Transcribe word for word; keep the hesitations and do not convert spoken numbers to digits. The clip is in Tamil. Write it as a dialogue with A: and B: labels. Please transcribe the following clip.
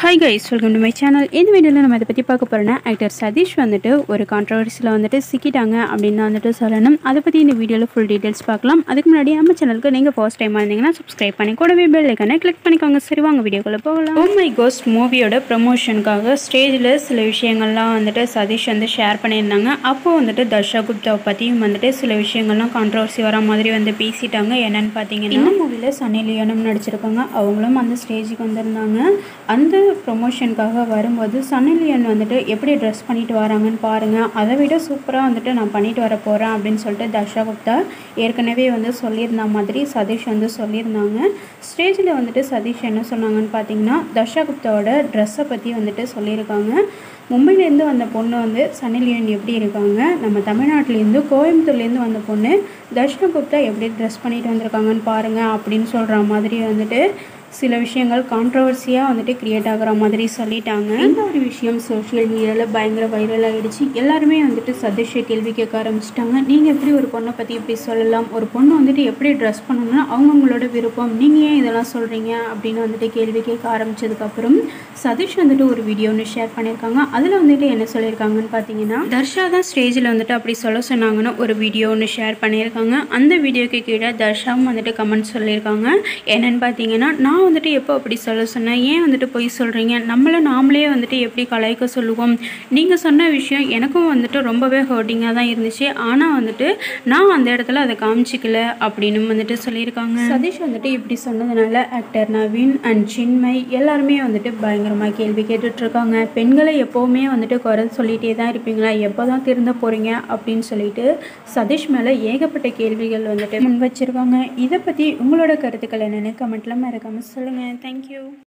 A: Hi guys, welcome to my channel. In this video நம்ம இத பத்தி பார்க்க போறோம்னா ஆக்டர் சதீஷ் வந்துட்டு ஒரு கான்ட்ரோவர்சில வந்துட்டு சிக்கிட்டாங்க அப்படினா வந்துட்டு சொல்லணும். அத பத்தி இந்த வீடியோல full details பார்க்கலாம். அதுக்கு முன்னாடி நம்ம சேனலுக்கு நீங்க first time வந்தீங்கன்னா subscribe பண்ணி கூடவே bell icon-ஐ click பண்ணிக்கோங்க. சரி வாங்க வீடியோக்குள்ள போகலாம். Oh my ghost மூவியோட ப்ரமோஷனுக்காக ஸ்டேஜ்ல சில விஷயங்கள்லாம் வந்துட்டு சதீஷ் வந்து ஷேர் பண்ணியிருந்தாங்க. அப்போ வந்துட்டு தர்ஷா குப்தா பத்தியும் வந்துட்டு சில விஷயங்கள்லாம் கான்ட்ரோவர்சி வர மாதிரி வந்து பேசிட்டாங்க. என்னன்னு பாத்தீங்கன்னா இந்த மூவில சன்னி லியோனும் நடிச்சிருக்காங்க. அவங்களும் அந்த ஸ்டேஜுக்கு வந்திருந்தாங்க. அந்த ப்ரொமோஷனுக்காக வரும்போது சன்னி லியோன் வந்துட்டு எப்படி ட்ரெஸ் பண்ணிட்டு வராங்கன்னு பாருங்கள், அதை விட சூப்பராக வந்துட்டு நான் பண்ணிட்டு வர போகிறேன் அப்படின்னு சொல்லிட்டு தர்ஷா குப்தா ஏற்கனவே வந்து சொல்லியிருந்த மாதிரி சதீஷ் வந்து சொல்லியிருந்தாங்க. ஸ்டேஜில் வந்துட்டு சதீஷ் என்ன சொன்னாங்கன்னு பார்த்தீங்கன்னா தர்ஷா குப்தாவோட ட்ரெஸ்ஸை பற்றி வந்துட்டு சொல்லியிருக்காங்க. மும்பையிலேருந்து வந்த பொண்ணு வந்து சன்னி லியோன் எப்படி இருக்காங்க, நம்ம தமிழ்நாட்டிலேருந்து கோயம்புத்தூர்லேருந்து வந்த பொண்ணு தர்ஷா குப்தா எப்படி ட்ரெஸ் பண்ணிட்டு வந்திருக்காங்கன்னு பாருங்கள் அப்படின்னு சொல்கிற மாதிரி வந்துட்டு சில விஷயங்கள் கான்ட்ரவர்சியாக வந்துட்டு க்ரியேட் ஆகிற மாதிரி சொல்லிட்டாங்க. இந்த ஒரு விஷயம் சோஷியல் மீடியாவில் பயங்கர வைரல் ஆகிடுச்சு. எல்லாருமே வந்துட்டு சதீஷை கேள்வி கேட்க ஆரம்பிச்சிட்டாங்க. நீங்கள் எப்படி ஒரு பொண்ணை பற்றி இப்படி சொல்லலாம், ஒரு பொண்ணு வந்துட்டு எப்படி ட்ரெஸ் பண்ணணும்னா அவங்கவுங்களோட விருப்பம், நீங்கள் ஏன் இதெல்லாம் சொல்கிறீங்க அப்படின்னு வந்துட்டு கேள்வி கேட்க ஆரம்பித்ததுக்கப்புறம் சதீஷ் வந்துட்டு ஒரு வீடியோ ஒன்று ஷேர் பண்ணியிருக்காங்க. அதில் வந்துட்டு என்ன சொல்லியிருக்காங்கன்னு பார்த்தீங்கன்னா தர்ஷா தான் ஸ்டேஜில் வந்துட்டு அப்படி சொல்ல சொன்னாங்கன்னு ஒரு வீடியோ ஒன்று ஷேர் பண்ணியிருக்காங்க. அந்த வீடியோக்கு கீழே தர்ஷாவும் வந்துட்டு கமெண்ட் சொல்லியிருக்காங்க. என்னென்னு பார்த்தீங்கன்னா நான் வந்துட்டு எப்போ அப்படி சொல்ல சொன்னேன், ஏன் வந்துட்டு போய் சொல்கிறீங்க, நம்மளை நாமளே வந்துட்டு எப்படி கலாய்க்க சொல்லுவோம், நீங்கள் சொன்ன விஷயம் எனக்கும் வந்துட்டு ரொம்பவே ஹர்ட்டிங்காக தான் இருந்துச்சு, ஆனால் வந்துட்டு நான் அந்த இடத்துல அதை காமிச்சிக்கல அப்படின்னு வந்துட்டு சொல்லியிருக்காங்க. சதீஷ் வந்துட்டு இப்படி சொன்னதுனால ஆக்டர் நவீன் அண்ட் சின்மை எல்லாருமே வந்துட்டு பயங்கரமாக கேள்வி கேட்டுட்ருக்காங்க. பெண்களை எப்போவுமே வந்துட்டு குறை சொல்லிகிட்டே தான் இருப்பீங்களா, எப்போ தான் திருந்த போகிறீங்க அப்படின்னு சொல்லிட்டு சதீஷ் மேலே ஏகப்பட்ட கேள்விகள் வந்துட்டு முன் வச்சுருக்காங்க. இதை பற்றி உங்களோட கருத்துக்கள் என்னென்னு கமெண்ட்டில் மறக்காமல் சொல்லுங்கள். தேங்க்யூ.